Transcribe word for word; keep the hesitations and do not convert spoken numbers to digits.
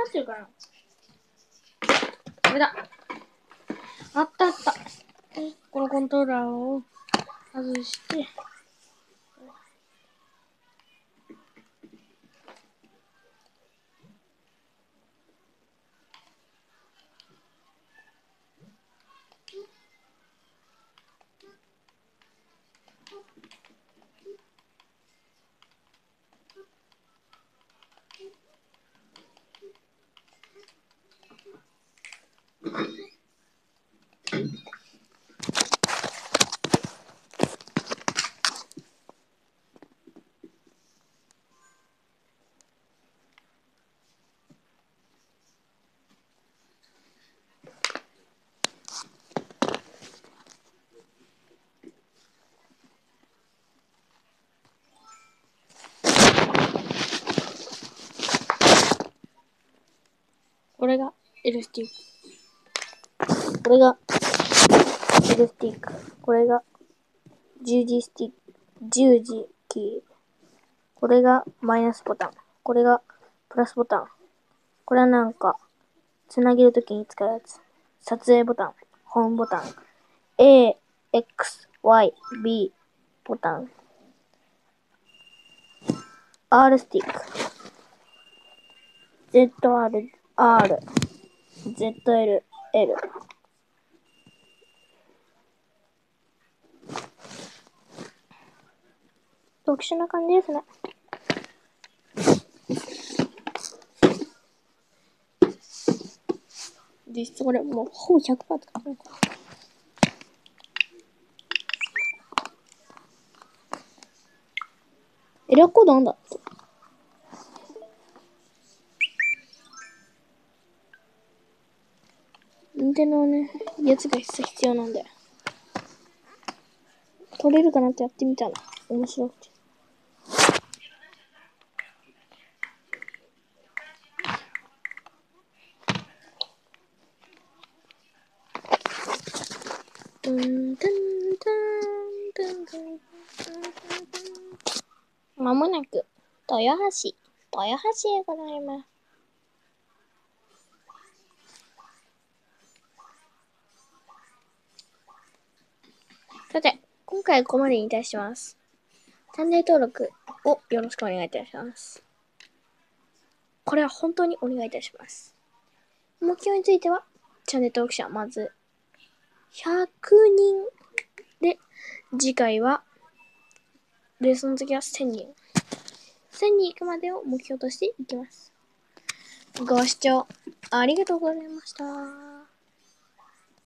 してるかな。これだ。あったあった。このコントローラーを外して。これが L スティック。これが L スティック。これが十字スティック。十字キー。これがマイナスボタン。これがプラスボタン。これはなんか、つなげるときに使うやつ。撮影ボタン。ホームボタン。A、X、Y、B ボタン。R スティック。ゼットアール、R、ゼットエル、L。特殊な感じですね。実質これもうほぼ ひゃくパーセント 使ってるから。エラーコードなんだって。任天堂ね、やつが必要なんだよ。取れるかなってやってみたら面白くて。トントントントントン。まもなく豊橋、豊橋へございます。さて、今回はここまでにいたします。チャンネル登録をよろしくお願いいたします。これは本当にお願いいたします。目標については、チャンネル登録者まずひゃくにんで、次回は、で、その次はせんにん。せんにん行くまでを目標としていきます。ご視聴ありがとうございました。